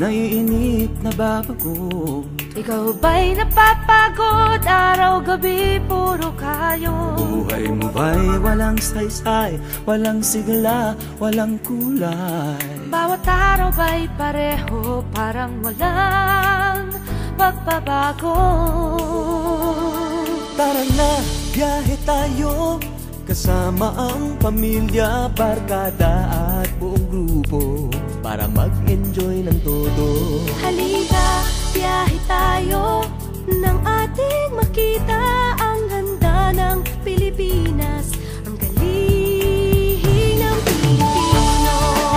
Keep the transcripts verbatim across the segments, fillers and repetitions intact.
naiinip na babago. Ikaw ba'y napapagod? Araw-gabi puro kayo. Buhay mo ba'y walang saysay, walang sigla, walang kulay? Bawat araw ba'y pareho, parang walang pagbabago? Tara na, biyahe tayo, kasama ang pamilya, barkada at buong grupo, para mag-enjoy ng todo. Halika, biyahe tayo, nang ating makita ang ganda ng Pilipinas, ang galing ng Pilipino.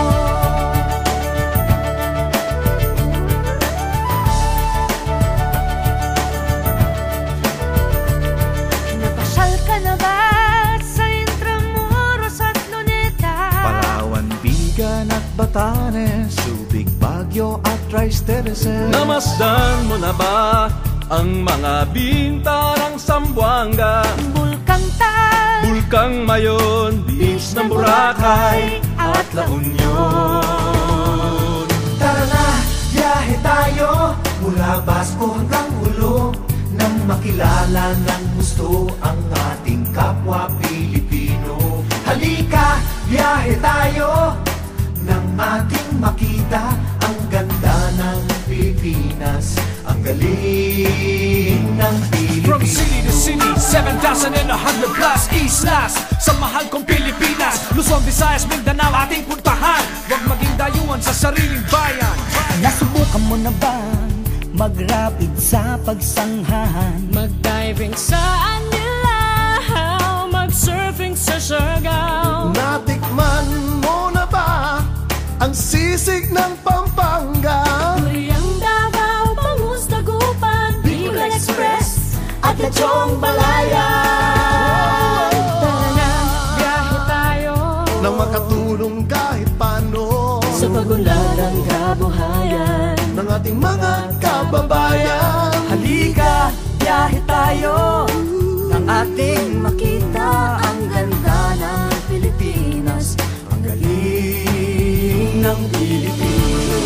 Napasyal ka na ba sa Intramuros at Luneta? Palawan, Bigan at Batanes, Subic, Baguio at Rice Terraces. Namasdan mo na ba ang mga binta ng Zamboanga, Bulkang Tal, Bulkang Mayon, Beach ng Boracay at La Union? Tara na, biyahe tayo, mula Basco hanggang Ulo, nang makilala ng gusto ang ating kapwa Pilipino. Halika, biyahe tayo, nang ating makita ang ganda ng Pilipinas, ang galing ng Pilipino. From city to city, seven thousand and a hundred plus islas, sa mahal kong Pilipinas, Luzon, Visayas, Mindanao ating puntahan. Huwag maging dayuhan sa sariling bayan. Nasubukan mo na ba mag-rapid sa pagsanghahan? mag-diving sa Anilaw, mag-surfing sa Siargao. Natikman mo na ba ang sisig ng Pampanga? Duriang Davao, Bangus, Dagupan, Bicol Express at Lechong Balaya. Tara na, biyahe tayo, Nang makatulong kahit paano sa pagunlad ng kabuhayan ng ating mga kababayan. Halika, biyahe tayo, nang ating makita ang ganda ng Pilipinas, ang galing ng Pilipino.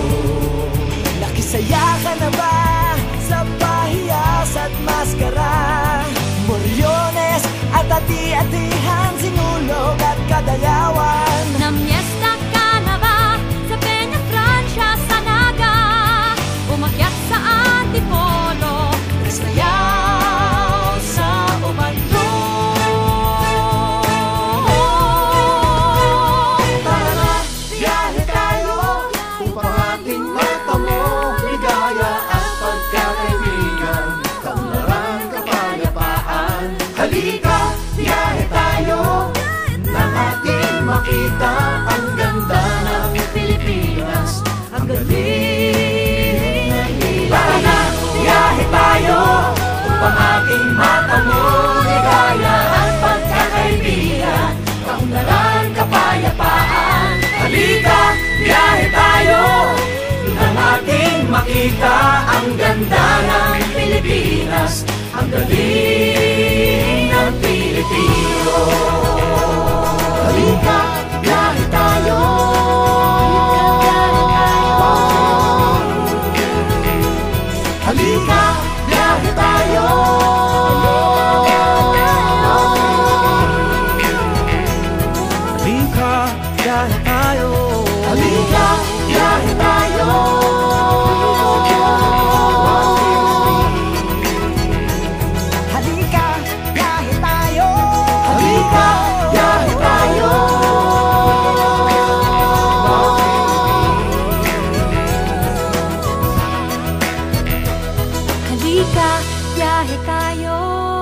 Nakisaya ka na ba sa pahiyas at maskara? Moriones at ati-atihan, sinulog at kadayawan. Namiesta ka na ba sa Peña Francia, sa Naga? Umakyat sa Antipolo, sayaw sa Ubandong. Tara na, biyahe tayo, upang ating matamo ligaya at pagkakaibigan, kaunlaran, kapayapaan. Halika, biyahe tayo, nang ating makita ang ganda ng Pilipinas, ang galing ng Pilipino. Tara na, biyahe tayo, upang ating matamo ligaya at pagkakaibigan, kaunlaran, kapayapaan. Halika, biyahe tayo, nang ating makita ang ganda ng Pilipinas, ang galing ng Pilipino. Halika, biyahe tayo. Halika, biyahe tayo. Halika, biyahe tayo. Halika, biyahe tayo. Halika, biyahe tayo. Halika, biyahe tayo. Halika, biyahe tayo.